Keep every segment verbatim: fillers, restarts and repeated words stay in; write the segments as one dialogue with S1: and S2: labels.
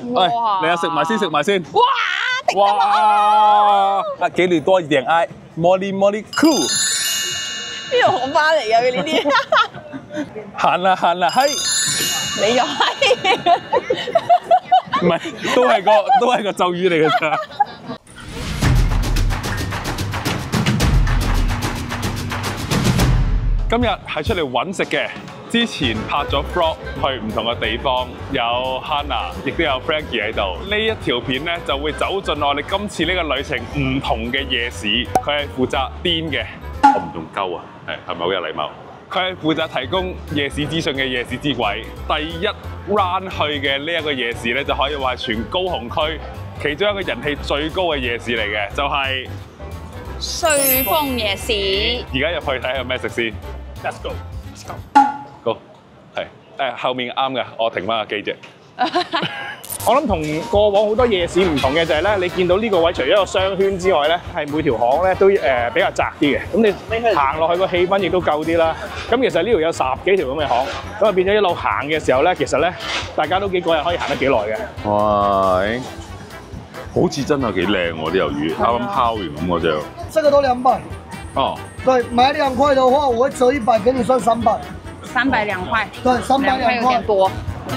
S1: 喂，你啊食埋先，食埋先。
S2: 哇！
S1: 哇！啊，給你多一點愛，Molly Molly Cool。
S2: 邊度學翻嚟㗎呢啲？
S1: 行啦行啦，係。
S2: 你又係？
S1: 唔係，都係個都係個咒語嚟㗎咋。今日係出嚟揾食嘅。之前拍咗 vlog 去唔同嘅地方，有 Hannah， 亦都有 Frankie 喺度。呢一條片咧就會走進我哋今次呢個旅程唔同嘅夜市。佢係負責癲嘅，我唔用鳩啊，係係咪好有禮貌？佢係負責提供夜市資訊嘅夜市之鬼。第一 round 去嘅呢一個夜市咧，就可以話係全高雄區其中一個人氣最高嘅夜市嚟嘅，就係、
S2: 是、瑞豐夜市。
S1: 而家入去睇下有咩食先。Let's go，Let's go。Go， 係誒後面啱嘅，我停翻個機啫。
S3: 我諗同過往好多夜市唔同嘅就係咧，你見到呢個位除咗一個商圈之外咧，係每條巷咧都誒比較窄啲嘅。咁你行落去個氣氛亦都夠啲啦。咁其實呢度有十幾條咁嘅巷，咁啊變咗一路行嘅時候咧，其實咧大家都幾過癮，可以行得幾耐嘅。
S1: 哇！好似真係幾靚喎啲魷魚，啱啱烤完咁嗰隻。
S4: 這個都兩百。
S1: 哦。
S4: 對，買兩塊的話，我會折一百，給你算三百。
S2: 三百兩塊。
S4: 對，三百兩塊。
S2: 有點多。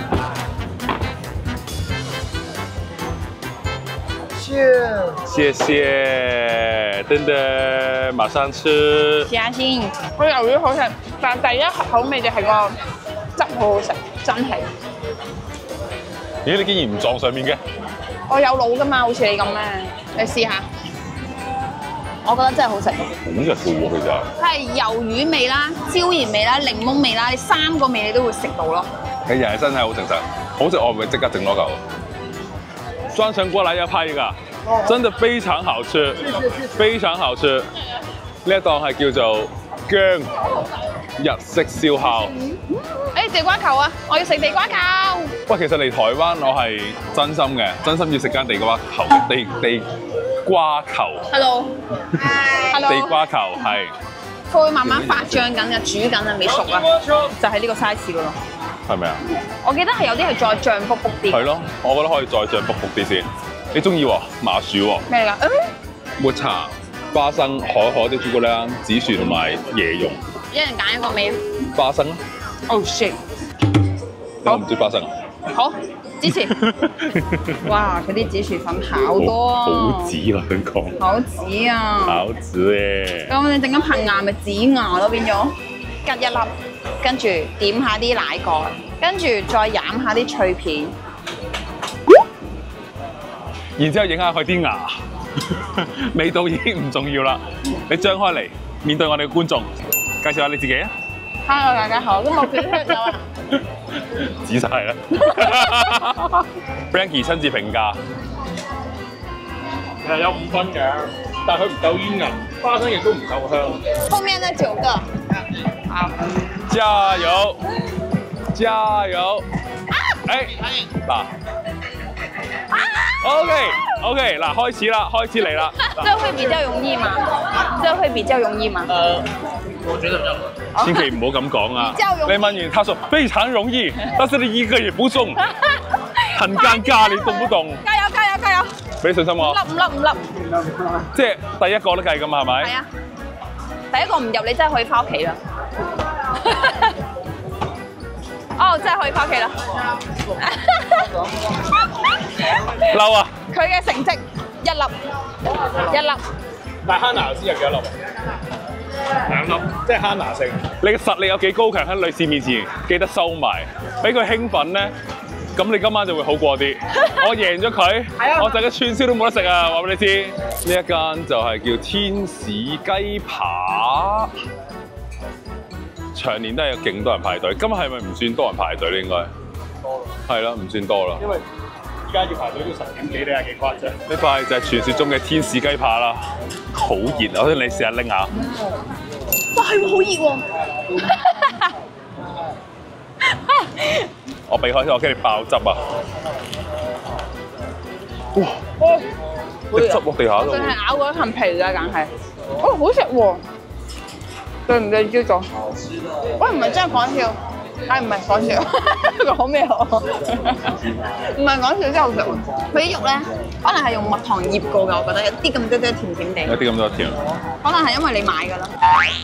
S1: 謝謝，等等，馬上吃。
S2: 試下先，個魷魚好食，但第一口味就係個汁好好食，真係。
S1: 咦？你竟然唔撞上面嘅？
S2: 我有腦㗎嘛，好似你咁咩？你試下。我覺得真係好食。
S1: 好日嘅喎，其實。
S2: 佢係魷魚味啦、椒鹽味啦、檸檬味啦，你三個味你都會食到咯。
S1: 佢人係真係好誠實，好食我會即刻整多嚿。專程過來要拍一個，真的非常好吃，非常好吃。呢一檔係叫做薑日式燒烤。
S2: 誒地瓜球啊！我要食地瓜球。
S1: 喂，其實嚟台灣我係真心嘅，真心要食間地瓜球嘅地地瓜球。
S2: Hello，Hello。
S1: 地瓜球係。
S2: 佢會慢慢發脹緊嘅，煮緊啊，未熟啊，就係呢個 size 嘅咯。
S1: 係咪啊？
S2: 我記得係有啲係再脹卜卜啲。
S1: 係咯，我覺得可以再脹卜卜啲先。你中意喎？麻薯喎？
S2: 咩嚟㗎？嗯。
S1: 抹茶、花生、可可啲朱古力、紫薯同埋椰蓉。
S2: 一人揀一個味。
S1: 花生。
S2: Oh shit！
S1: 我唔中意花生。
S2: 好，支持。哇！佢啲紫薯粉好多啊。
S1: 好紫啊！香港。
S2: 好紫啊！
S1: 好紫嘅。
S2: 咁你陣間噴牙咪紫牙咯，變咗。吉一粒，跟住點下啲奶蓋，跟住再飲下啲脆片。
S1: 然之後影下佢啲牙，味道已經唔重要啦。你張開嚟面對我哋嘅觀眾，介紹下你自己啊。
S2: Hello， 大家好，咁我叫 Frankie 啊。
S1: 指晒啦。Frankie 親自評價，
S3: 其實有五分嘅，但係佢唔夠煙韌，花生亦都唔夠香。
S2: 後面那九個，好，
S1: 加油，加油！哎，嗱。OK OK， 嗱開始啦，開始嚟啦。
S2: 這會比較容易嗎？這會比較容易嗎？
S3: 呃，我覺得比較。
S1: 千祈唔好咁講啊！你問完，他說非常容易，但是你一個也不中，很尷尬，你懂不懂？
S2: 加油加油加油！
S1: 俾信心我。
S2: 五粒五粒五粒。
S1: 即係第一個都計㗎嘛，係咪？
S2: 係啊。第一個唔入，你真係可以翻屋企啦。哦，真係可以翻屋企啦！
S1: 嬲啊！
S2: 佢嘅成績一粒，一粒。
S3: 但係 Hannah 先有幾多粒？兩粒，即係 Hannah 勝。
S1: 你嘅實力有幾高強喺女士面前，記得收埋，俾佢興奮咧，咁你今晚就會好過啲。我贏咗佢，我就嘅串燒都冇得食啊！話俾你知，呢一間就係叫天使雞扒。長年都係有勁多人排隊，今日係咪唔算多人排隊咧？應該多啦，係啦，唔算多啦。
S3: 因為而家要排隊都十點幾，你係幾誇張？
S1: 呢塊就係傳説中嘅天使雞扒啦，好熱啊！我想你試下拎下。
S2: 哇，係喎，好熱喎！
S1: 我避開先，我驚你爆汁啊！哇！啲汁落地下度。
S2: 佢係咬嗰層皮㗎，梗係。哦，好食喎！對唔對，朝早？喂，唔係真係講笑， 唉，唔係講笑，講咩好？唔係講笑，真係好食。佢啲肉咧，可能係用蜜糖醃過㗎，我覺得有啲咁多啲甜甜地。
S1: 有啲咁多甜。
S2: 可能係因為你買㗎啦。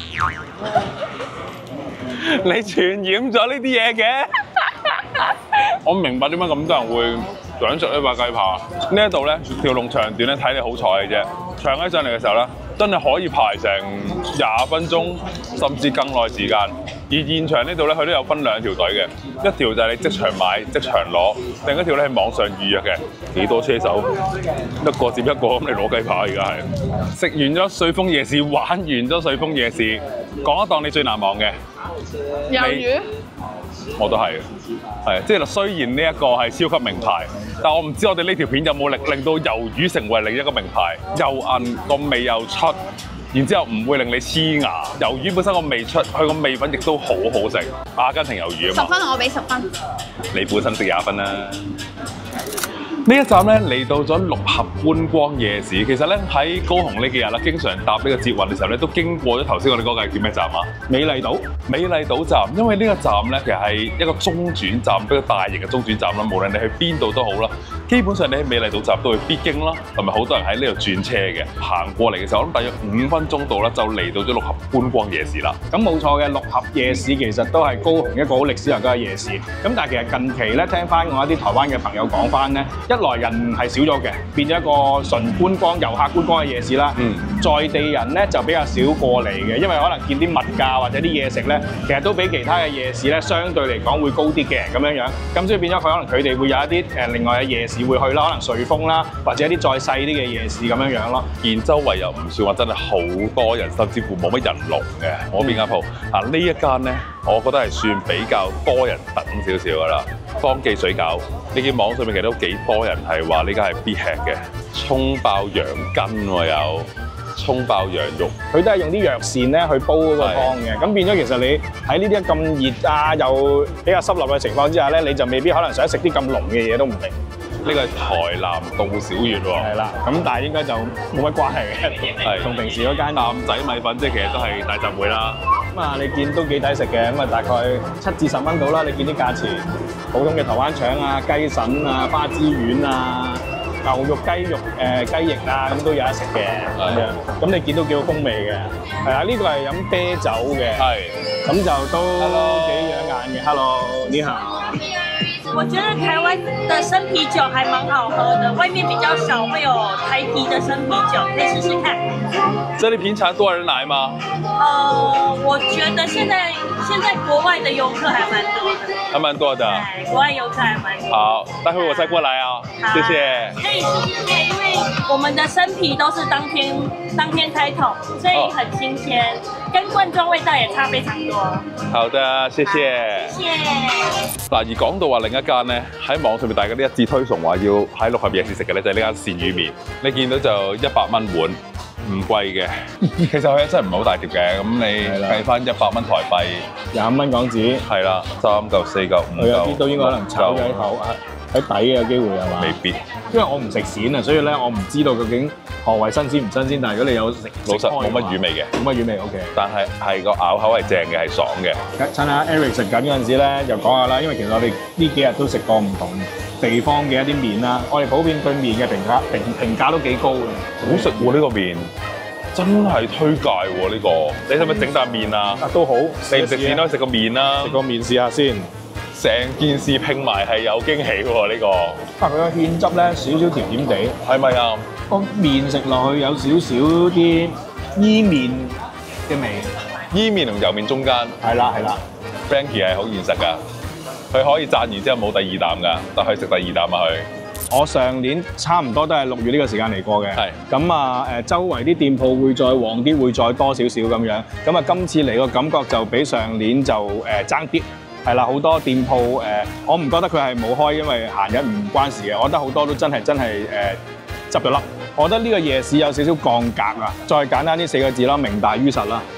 S1: 你傳染咗呢啲嘢嘅？我唔明白點解咁多人會想食呢把雞扒。呢一度咧條龍長短咧睇你好彩嘅啫，長起上嚟嘅時候咧，真係可以排成廿分鐘甚至更耐時間。而現場呢度咧，佢都有分兩條隊嘅，一條就係你即場買即場攞，另一條咧係網上預約嘅。幾多車手一個接一個咁嚟攞雞扒，而家係食完咗瑞豐夜市，玩完咗瑞豐夜市，講一檔你最難忘嘅
S2: 魷魚。
S1: 我都係嘅，係即係雖然呢一個係超級名牌，但我唔知我哋呢條片有冇力令到魷魚成為另一個名牌，又韌個味又出，然之後唔會令你黐牙。魷魚本身個味出，佢個味品亦都好好食。阿根廷魷魚啊嘛，
S2: 十分我俾十分。
S1: 你本身食廿分啦。呢一站咧嚟到咗六合觀光夜市，其實咧喺高雄呢幾日啦，經常搭呢個捷運嘅時候咧，都經過咗頭先我哋嗰個係叫咩站啊？
S3: 美麗島，
S1: 美麗島站，因為呢個站咧其實係一個中轉站，比較大型嘅中轉站啦。無論你去邊度都好啦，基本上你喺美麗島站都會必經啦，同埋好多人喺呢度轉車嘅。行過嚟嘅時候，我諗大約五分鐘到啦，就嚟到咗六合觀光夜市啦。
S3: 咁冇錯嘅，六合夜市其實都係高雄一個好歷史悠久嘅夜市。咁但係其實近期咧，聽翻我一啲台灣嘅朋友講翻咧，一來人係少咗嘅，變咗一個純觀光遊客觀光嘅夜市啦。
S1: 嗯，
S3: 在地人咧就比較少過嚟嘅，因為可能見啲物價或者啲嘢食咧，其實都比其他嘅夜市咧相對嚟講會高啲嘅咁樣樣。咁所以變咗佢可能佢哋會有一啲誒另外嘅夜市會去啦，可能瑞豐啦，或者一啲再細啲嘅夜市咁樣樣咯。
S1: 而周圍又唔算話真係好多人，甚至乎冇乜人龍嘅。我邊間鋪啊？呢一間咧，我覺得係算比較多人等少少噶啦。方記水餃，你見網上面其實都幾多人係話呢間係必吃嘅。葱爆羊筋喎，有葱爆羊肉，
S3: 佢都係用啲藥膳咧去煲嗰個湯嘅。咁變咗其實你喺呢啲咁熱啊又比較濕立嘅情況之下咧，你就未必可能想食啲咁濃嘅嘢都唔定。
S1: 呢個係台南杜小月喎。
S3: 係啦，咁但係應該就冇乜關係嘅，
S1: 係
S3: 同平時嗰間
S1: 淡仔米粉，即係其實都係大集會啦。
S3: 咁啊，你見都幾抵食嘅，咁啊大概七至十蚊到啦。你見啲價錢，普通嘅台灣腸啊、雞腎啊、花枝丸啊、牛肉雞肉誒、呃、雞翼啊，咁都有得食嘅咁樣。咁你見到幾好風味嘅，係啊，呢個係飲啤酒嘅，
S1: 係
S3: 咁就都幾養眼嘅。Hello， 你好。
S5: 我覺得台灣的生啤酒還蠻好喝的，外面比較少會有台啤的生啤酒，可以試試看。
S1: 這裡平常多人來嗎？
S5: 呃，我覺得現在現在國外的遊客還蠻多的，
S1: 還蠻多的。
S5: 對，國外遊客還蠻多。
S1: 好，待會我再過來啊，謝謝。
S5: 可以試試看，因為我們的生啤都是當天當天開桶，所以很新鮮，跟罐裝味道也差非常多。
S1: 好的，謝謝。
S5: 謝謝。
S1: 嗱，而講到話另一間咧，喺網上面大家都一致推崇話要喺六合夜市食嘅咧，就係呢間鱔魚麵。你見到就一百蚊碗，唔貴嘅。其實佢真係唔係好大碟嘅，咁你計翻一百蚊台幣，
S3: 廿五蚊港紙，
S1: 係啦，三嚿、四嚿、五
S3: 佢有
S1: 嚿，
S3: 啲都應該可能炒咗喺口喺底嘅有機會係嘛？
S1: 未必。
S3: 因為我唔食鱔啊，所以咧我唔知道究竟何謂新鮮唔新鮮。但係如果你有食，
S1: 老實冇乜魚味嘅，
S3: 冇乜魚味 ，OK。
S1: 但係係個咬口係正嘅，係爽嘅。
S3: 趁下 Eric 食緊嗰陣時咧，又講下啦。因為其實我哋呢幾日都食過唔同地方嘅一啲麵啦，我哋普遍對麵嘅評價評評價都幾高嘅。
S1: 好食喎呢個麵，真係推介喎呢個。你使唔使整啖麵啊？
S3: 啊都好，
S1: 你唔食麵都食個麵啦。
S3: 食個麵試下先。
S1: 成件事拼埋係有驚喜喎呢個。
S3: 啊，佢個芡汁咧少少甜甜地，
S1: 係咪啊？
S3: 個麵食落去有少少啲伊麵嘅味。
S1: 伊麵同油麵中間。
S3: 係啦係啦
S1: Frankie 係好現實㗎，佢可以讚完之後冇第二啖㗎，但係食第二啖啊佢。
S3: 我上年差唔多都係六月呢個時間嚟過嘅。
S1: 係。
S3: 咁啊誒，周圍啲店鋪會再旺啲，會再多少少咁樣。咁啊，今次嚟個感覺就比上年就誒爭啲。係啦，好多店鋪誒、呃，我唔覺得佢係冇開，因為閒日唔關事嘅。我覺得好多都真係真係誒執咗笠。我覺得呢個夜市有少少降格啊。再簡單啲四個字啦，名大於實啦。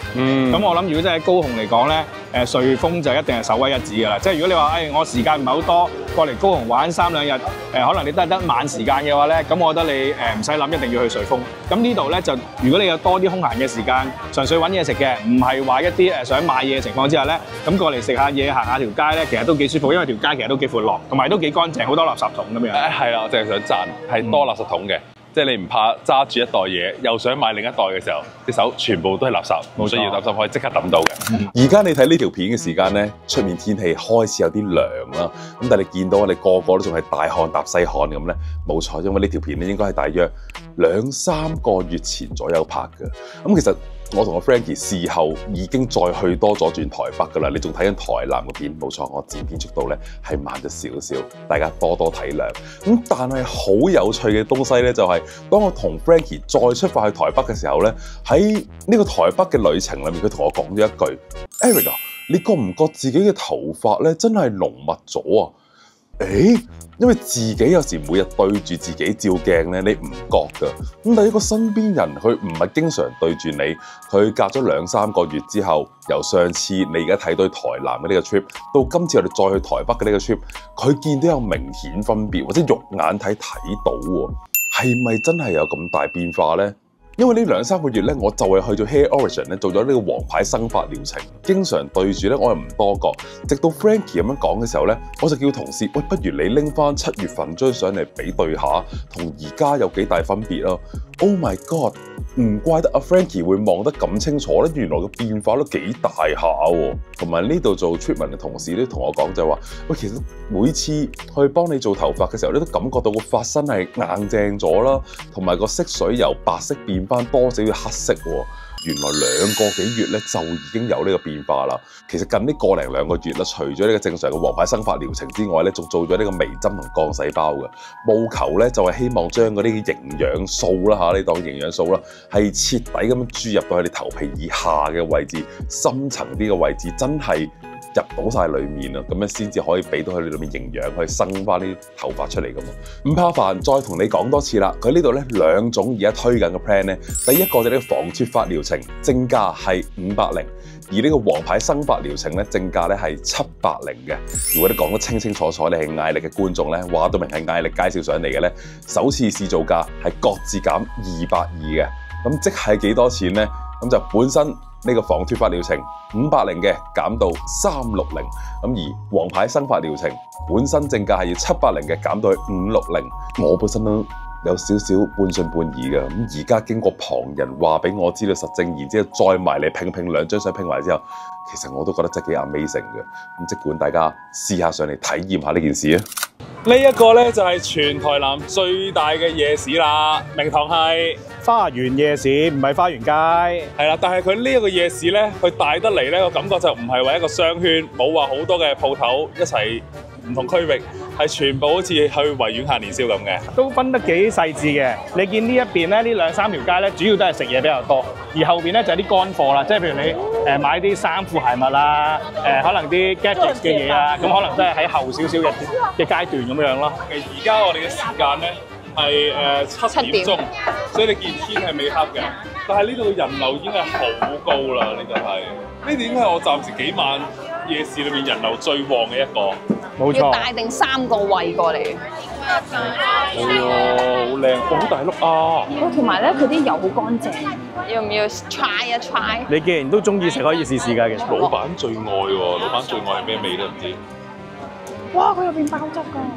S3: 嗯，咁我諗如果真係喺高雄嚟講咧，誒瑞豐就一定係首屈一指㗎啦。即係如果你話誒、哎、我時間唔係好多，過嚟高雄玩三兩日，誒、呃、可能你都係得晚時間嘅話咧，咁我覺得你誒唔使諗一定要去瑞豐。咁呢度咧就如果你有多啲空閒嘅時間，純粹揾嘢食嘅，唔係話一啲誒想買嘢嘅情況之下咧，咁過嚟食下嘢行下條街咧，其實都幾舒服，因為條街其實都幾闊落，同埋都幾乾淨，好多垃圾桶咁樣。
S1: 誒係啦，我淨係想讚，係多垃圾桶嘅。嗯即係你唔怕揸住一袋嘢，又想買另一袋嘅時候，隻手全部都係垃圾，冇需要擔心，可以即刻抌到嘅。
S6: 而家你睇呢條片嘅時間咧，出面天氣開始有啲涼啦，咁但係你見到我哋個個都仲係大汗搭細汗咁咧，冇錯，因為呢條片咧應該係大約兩三個月前左右拍嘅。咁其實我同個 Frankie 事後已經再去多咗轉台北㗎啦，你仲睇緊台南嘅片，冇錯，我剪片速度咧係慢咗少少，大家多多體諒。咁但係好有趣嘅東西咧，就係當我同 Frankie 再出發去台北嘅時候咧，喺呢個台北嘅旅程裏面，佢同我講咗一句 ：Eric 啊，你覺唔覺自己嘅頭髮咧真係濃密咗啊？誒，因為自己有時每日對住自己照鏡咧，你唔覺㗎。咁但係一個身邊人，佢唔係經常對住你，佢隔咗兩三個月之後，由上次你而家睇到台南嘅呢個 trip，到今次我哋再去台北嘅呢個 trip，佢見到有明顯分別，或者肉眼睇睇到喎，係咪真係有咁大變化咧？因為呢兩三個月咧，我就係去咗 Hair Origin 咧做咗呢個黃牌生髮療程，經常對住咧，我又唔多覺。直到 Frankie 咁樣講嘅時候咧，我就叫同事喂，不如你拎翻七月份張相嚟比對下，同而家有幾大分別啊 ！Oh my god！ 唔怪得阿 Frankie 會望得咁清楚咧，原來個變化都幾大下喎。同埋呢度做 treatment 嘅同事都同我講就話，喂，其實每次去幫你做頭髮嘅時候，你都感覺到個髮身係硬淨咗啦，同埋個色水由白色變翻多少嘅黑色喎。原來兩個幾月咧就已經有呢個變化啦。其實近呢個零兩個月啦，除咗呢個正常嘅黃牌生髮療程之外咧，仲做咗呢個微針同降細胞嘅，務求咧就係希望將嗰啲營養素啦嚇，你當營養素啦，係徹底咁樣注入到去你頭皮以下嘅位置，深層啲嘅位置，真係入到晒裡面啊，咁樣先至可以俾到佢哋裏面營養，去生翻啲頭髮出嚟噶嘛。唔怕煩，再同你講多次啦。佢呢度咧兩種而家推緊嘅 plan 咧，第一個就係呢個防脫髮療程，正價係五百零，而呢個黃牌生髮療程咧正價咧係七百零嘅。如果你講得清清楚楚，你係艾力嘅觀眾咧，話到明係艾力介紹上嚟嘅咧，首次試造價係各自減二百二嘅，咁即係幾多錢咧？咁就本身呢個防脫髮療程五百零嘅減到三六零，咁而黃牌生髮療程本身正價係要七百零嘅減到去五六零。我本身都有少少半信半疑嘅，咁而家經過旁人話俾我知道實證，然之後再埋嚟拼拼兩張相拼埋之後，其實我都覺得真係幾 amazing 嘅。咁即管大家試下上嚟體驗下呢件事啊！
S1: 呢一個咧就係全台南最大嘅夜市啦，名堂係
S3: 花園夜市，唔係花園街。
S1: 係啦，但係佢呢一個夜市咧，佢大得嚟咧個感覺就唔係話一個商圈，冇話好多嘅鋪頭一齊唔同區域，係全部好似去維園下年宵咁嘅，
S3: 都分得幾細緻嘅。你見呢一邊咧，呢兩三條街咧，主要都係食嘢比較多，而後邊咧就係啲乾貨啦，即係譬如你誒買啲衫褲鞋襪啦，誒可能啲 gadget 嘅嘢啊，咁可能都係喺後少少嘅嘅階段咁樣咯。
S1: 而家我哋嘅時間咧係誒七點鐘，所以你見天係未黑嘅，但係呢度嘅人流已經係好高啦，呢個係呢點係我暫時幾晚夜市裏面人流最旺嘅一個。
S3: 冇錯，
S2: 要帶定三個位過嚟。
S1: 係喎，好靚，好大碌啊！
S2: 哦，同埋咧，佢啲油好乾淨，要唔要 try 一 try？
S3: 你既然都中意食，可以試試㗎。其實
S1: 老闆最愛喎，老闆最愛係咩味都唔知。
S2: 哇！佢入邊爆汁㗎。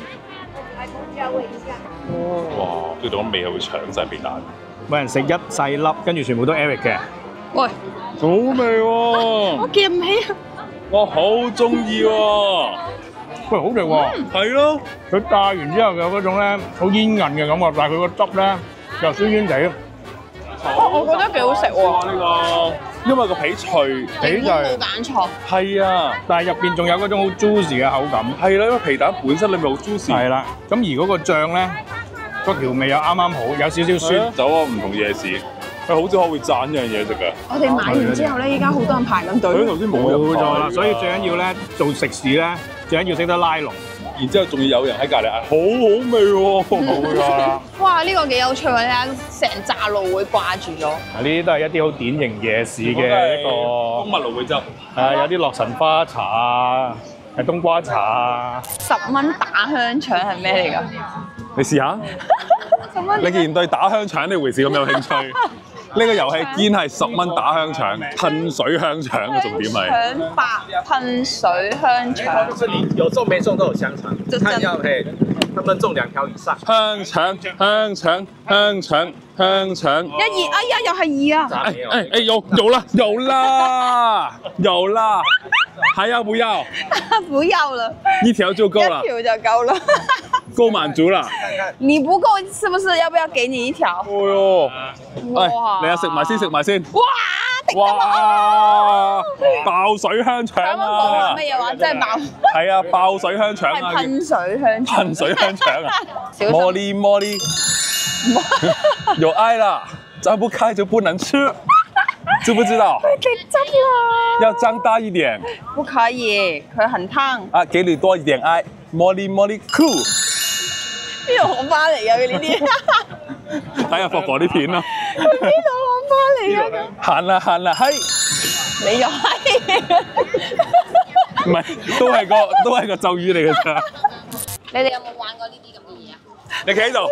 S1: 哇！佢種味係會搶晒皮蛋。
S3: 每人食一細粒，跟住全部都 Eric 嘅。
S2: 喂，
S3: 好味喎！
S2: 我記唔起啊！
S1: 我好中意喎。
S3: 喂，好味喎！
S1: 係咯，
S3: 佢炸完之後有嗰種咧好煙韌嘅感覺，但係佢個汁咧又酸酸地。
S2: 哦，我覺得幾好食喎
S1: 呢個，因為個皮脆，
S3: 皮就係
S2: 冇揀錯。
S1: 係啊，
S3: 但係入邊仲有嗰種好 juicy 嘅口感。
S1: 係啦，因為皮蛋本身裏面好 juicy。
S3: 係啦，咁而嗰個醬咧個調味又啱啱好，有少少酸。
S1: 走啊，唔同夜市，佢好少可會讚一樣嘢食㗎。
S2: 我哋買完之後咧，依家好多人排緊隊。
S1: 佢頭先冇
S3: 冇錯啦，所以最緊要咧做食肆咧，最緊要識得拉龍。
S1: 然之後仲要有人喺隔離嗌好好味喎，
S3: 冇錯啦。
S2: 哇！呢個幾有趣喎，你睇成扎蘆薈掛住咗。
S3: 呢啲都係一啲好典型夜市嘅一個
S1: 蜂蜜蘆薈汁，
S3: 係有啲洛神花茶啊，係冬瓜茶啊。
S2: 十蚊打香腸係咩嚟㗎？
S1: 你試下。
S2: 十蚊。
S1: 你既然對打香腸呢回事咁有興趣，呢個遊戲堅係十蚊打香腸，噴水香腸嘅重點係。
S2: 腸白噴水香腸。
S7: 就是你有中沒中都有香腸，看要嘿，他們中兩條以上。
S1: 香腸香腸香腸香腸。
S2: 一二，哎呀，又係二啊！
S1: 哎哎哎，有有啦有啦有啦，還要不要？
S2: 不要了，
S1: 一條就夠了，
S2: 一條就夠了。
S1: 夠滿足啦。
S2: 你不夠是不是？要不要給你一條？
S1: 哦喲，
S2: 哇！
S1: 嚟啊，食埋先，食埋先。
S2: 哇！
S1: 哇！爆水香腸
S2: 啱啱講
S1: 啊！
S2: 話乜嘢話？真係爆！
S1: 係啊，爆水香腸
S2: 係
S1: 啊！
S2: 噴水香腸。
S1: 噴水香腸啊！
S2: 小心
S1: 茉莉茉莉，有愛啦，張不開就不能吃，知不知道？
S2: 極汁啦！
S1: 要張大一點
S2: 不可以，佢很燙。
S1: 啊！給你多一點愛，茉莉茉莉酷。
S2: 邊度學翻嚟㗎？佢呢啲？
S1: 睇下霍哥啲片啦。
S2: 邊度學翻嚟㗎？
S1: 行啦行啦，係。
S2: 你又係？
S1: 唔係，都係個都係個咒語嚟㗎咋。
S2: 你哋有冇玩過呢啲咁嘅嘢啊？
S1: 你企喺度。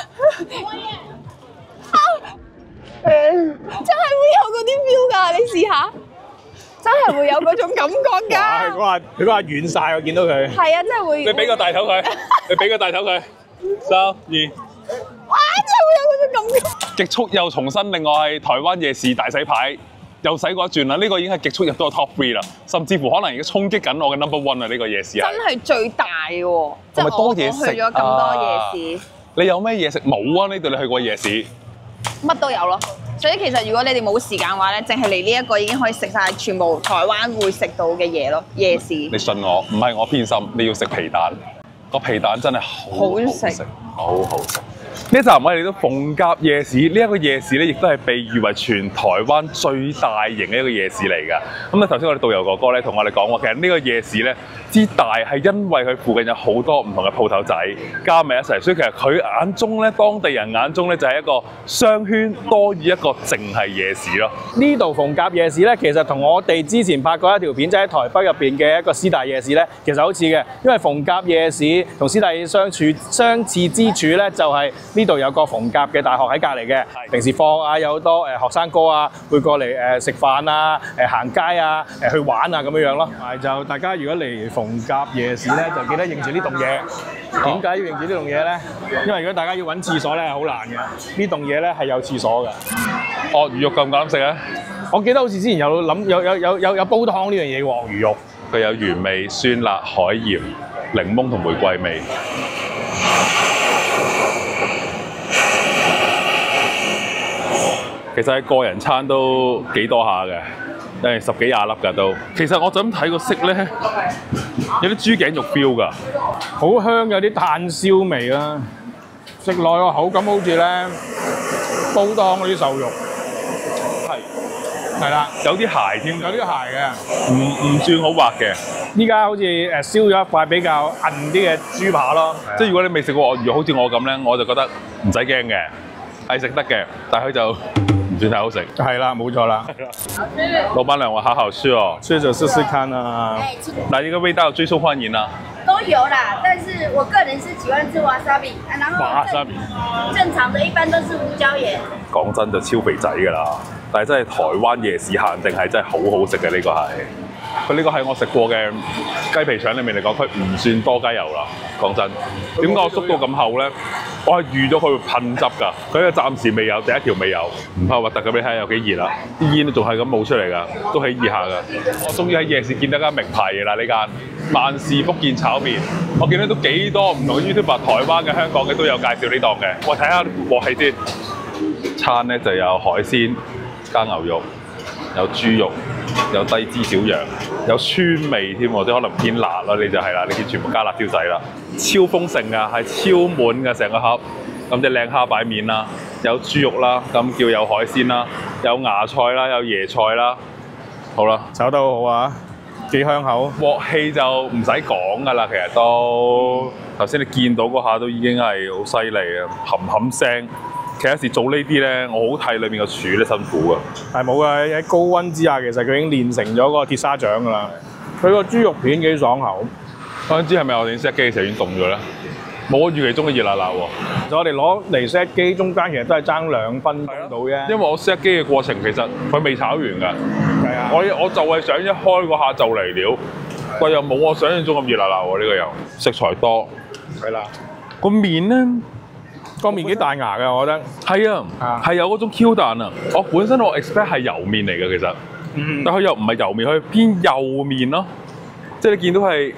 S2: 真係會有嗰啲 feel 㗎，你試下，真係會有嗰種感覺
S3: 哇！佢
S2: 㗎。
S3: 嗰下佢嗰下軟晒，我見到佢。
S2: 係啊，真係會。
S1: 你俾個大頭佢，你俾個大頭佢。三二。
S2: 哇！真係會有嗰種感覺。
S1: 極速又重新，另外係台灣夜市大洗牌，又洗過一轉啦。呢、這個已經係極速入到個 top three 啦，甚至乎可能而家衝擊緊我嘅 number one 啊！呢個夜市係。
S2: 真係最大嘅喎，即
S1: 係咪
S2: 係我
S1: 多嘢食
S2: 我去咗咁多夜市，
S1: 你有咩嘢食？冇啊！呢度你去過夜市？
S2: 乜都有咯。所以其實如果你哋冇時間嘅話咧，淨係嚟呢一個已經可以食晒全部台灣會食到嘅嘢咯。夜市。
S1: 你信我，唔係我偏心，你要食皮蛋。個皮蛋真係好好食，好好食。呢集我哋嚟到逢甲夜市，呢、這、一個夜市咧，亦都係被譽為全台灣最大型嘅一個夜市嚟㗎。咁啊，頭先我哋導遊哥哥咧同我哋講話，其實呢個夜市咧之大係因為佢附近有好多唔同嘅鋪頭仔加埋一齊，所以其實佢眼中咧，當地人眼中咧就係一個商圈多於一個淨係夜市咯。
S3: 呢度逢甲夜市咧，其實同我哋之前拍過一條片，即係喺台北入邊嘅一個師大夜市咧，其實好似嘅。因為逢甲夜市同師大夜市相處相似之處咧，就係呢度有個逢甲嘅大學喺隔離嘅。平時放啊，有好多誒學生哥啊，會過嚟誒食飯啊、誒行街啊、誒去玩啊咁樣樣咯。同埋就大家如果嚟逢甲夜市咧，就記得認住呢棟嘢。點解要認住呢棟嘢咧？因為如果大家要揾廁所咧，係好難嘅。呢棟嘢咧係有廁所嘅。
S1: 鱷魚肉夠唔夠膽食啊？
S3: 我記得好似之前有諗有有有有有煲湯呢樣嘢喎，鱷魚肉。
S1: 佢有原味、酸辣、海鹽、檸檬同玫瑰味。其實係個人餐都幾多下嘅，誒十幾廿粒㗎都。其實我就咁睇個色咧，有啲豬頸肉 feel 㗎，
S3: 好香，有啲炭燒味啦。食落個口感好似咧煲湯嗰啲瘦肉，係係啦，
S1: 有啲鞋添，
S3: 有啲鞋嘅，
S1: 唔唔算好滑嘅。
S3: 依家好似誒燒咗一塊比較韌啲嘅豬扒咯。
S1: 即係如果你未食過鱷魚肉，好似我咁咧，我就覺得唔使驚嘅，係食得嘅，但係佢就唔算太好食。
S3: 係啦，冇錯啦。
S1: 老闆娘話好好吃哦，
S3: 所以就試試看啊。
S1: 哪一個味道最受歡迎啊？
S8: 都有啦，但是我個人是喜歡吃瓦薩比，然後
S1: 瓦薩比
S8: 正常的一般都是胡椒鹽。
S1: 講真就超肥仔㗎啦，但係真係台灣夜市限定係真係好好食嘅，呢個係。佢呢個係我食過嘅雞皮腸裏面嚟講，佢唔算多雞油啦。講真，點解我縮到咁厚咧？我係預咗佢會噴汁㗎，佢嘅暫時未有，第一條未有，唔怕核突嘅俾你睇下有幾熱啦，啲煙都仲係咁冒出嚟㗎，都起熱下㗎。我終於喺夜市見到間名牌嘢啦，呢間萬事福建炒麵，我見到都幾多唔同嘅 YouTuber，台灣嘅、香港嘅都有介紹呢檔嘅。我睇下鑊氣先，餐咧就有海鮮加牛肉，有豬肉。有低脂小羊，有川味添喎，即係可能偏辣啦，你就係啦，你見全部加辣椒仔啦，超豐盛㗎，係超滿㗎成個盒，咁隻靚蝦擺面啦，有豬肉啦，咁叫有海鮮啦，有芽菜啦，有椰菜啦，好啦，
S3: 炒得好好啊！ 幾香口。
S1: 鑊氣就唔使講㗎啦，其實都頭先你見到嗰下都已經係好犀利啊，冚冚聲。其實有時做呢啲咧，我好睇裏面個廚咧辛苦啊。
S3: 係冇㗎，喺高溫之下，其實佢已經練成咗個鐵砂掌㗎啦。佢個豬肉片幾爽口。
S1: 我想知係咪我哋 set 機嘅時候已經凍咗咧？冇我預期中嘅熱辣辣喎。
S3: 其實我哋攞嚟 set 機中間其實都係爭兩分鐘到啫。
S1: 因為我 set 機嘅過程其實佢未炒完㗎。
S3: 係啊。
S1: 我我就係想一開嗰下就嚟了，但又冇我想象中咁熱辣辣喎。呢個又食材多。
S3: 係啦。
S1: 個面咧。
S3: 個面幾大牙嘅，我覺得
S1: 係啊，係有嗰種 Q 彈啊！我本身我 expect 係油面嚟嘅，其實，嗯、但佢又唔係油面，佢偏幼面咯。即係你見到係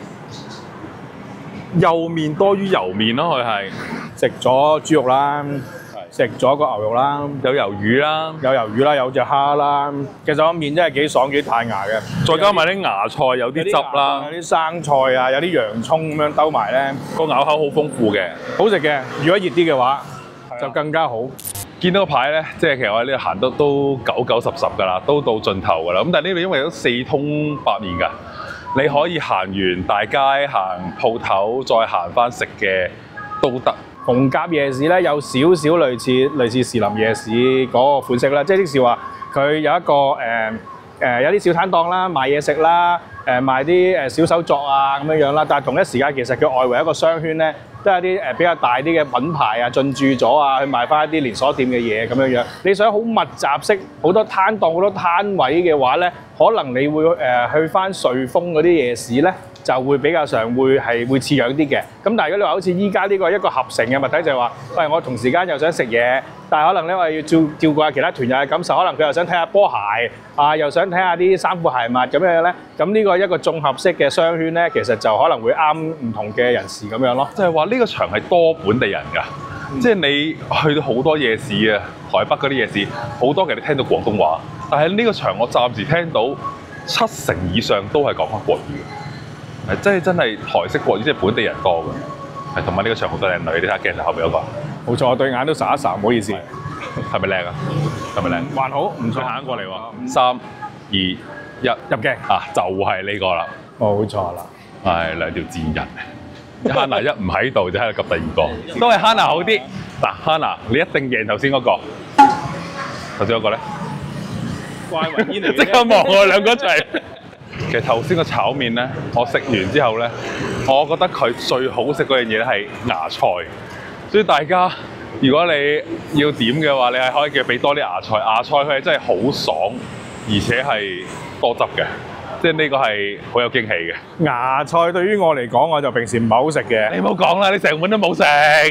S1: 幼面多於油面咯，佢係
S3: 食咗豬肉啦，食咗個牛肉啦，
S1: 有魷魚啦，
S3: 有魷魚啦，有隻蝦啦。其實個面真係幾爽幾大牙嘅，
S1: 再加埋啲芽菜，有啲汁啦，
S3: 有啲生菜啊，有啲洋葱咁樣兜埋咧，
S1: 個咬口好豐富嘅，
S3: 好食嘅。如果熱啲嘅話，就更加好。
S1: 見到個牌咧，即係其實我喺呢度行得都九九十十㗎啦，都到盡頭㗎啦。咁但係呢度因為都四通八面㗎，你可以行完大街、行鋪頭，再行翻食嘅都得。
S3: 紅甲夜市咧有少少類似類似士林夜市嗰個款式啦，即係即是話佢有一個誒誒、呃呃、有啲小攤檔啦，賣嘢食啦，誒、呃、賣啲誒小手作啊咁樣樣啦。但係同一時間其實佢外圍一個商圈咧，都係啲誒比較大啲嘅品牌啊進駐咗啊，去賣翻一啲連鎖店嘅嘢咁樣樣。你想好密集式好多攤檔好多攤位嘅話咧，可能你會誒、呃、去翻瑞豐嗰啲夜市咧。就會比較上會係會似樣啲嘅，咁但係如果你話好似依家呢個一個合成嘅物體，就係話，喂，我同時間又想食嘢，但係可能咧我要照照顧下其他團友嘅感受，可能佢又想睇下波鞋，啊又想睇下啲衫褲鞋襪咁樣咧，咁呢個一個綜合式嘅商圈咧，其實就可能會啱唔同嘅人士咁樣咯。
S1: 就係話呢個場係多本地人㗎，嗯、即係你去到好多夜市啊，台北嗰啲夜市，好多其實你聽到廣東話，但係呢個場我暫時聽到七成以上都係講翻國語。係真係真係台式國語，即係本地人多嘅，係同埋呢個場好多靚女，你睇下鏡頭後邊嗰個。冇錯，我對眼都睄一睄，唔好意思。係咪靚啊？係咪靚？還好，唔錯。行過嚟喎，三二一，入鏡啊！就係呢個啦。冇錯啦。係兩條賤人。Hannah 一唔喺度就喺度及第二個，都係 Hannah 好啲。嗱 ，Hannah 你一定贏頭先嗰個。頭先嗰個咧？怪雲煙嚟嘅。即刻望我兩個一齊。其實頭先個炒麵咧，我食完之後咧，我覺得佢最好食嗰樣嘢咧係芽菜，所以大家如果你要點嘅話，你係可以叫俾多啲芽菜。芽菜佢係真係好爽，而且係多汁嘅，即係呢個係好有驚喜嘅。芽菜對於我嚟講，我就平時唔係好食嘅。你唔好講啦，你成碗都冇食。